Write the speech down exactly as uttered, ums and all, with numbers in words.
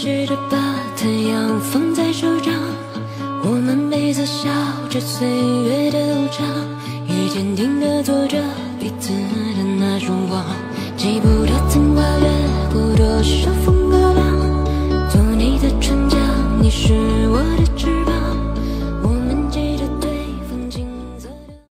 试着把太阳放在手掌，我们彼此笑着岁月的无常，也坚定地做着彼此的那种光。记不得曾跨越过多少风和浪，做你的船桨，你是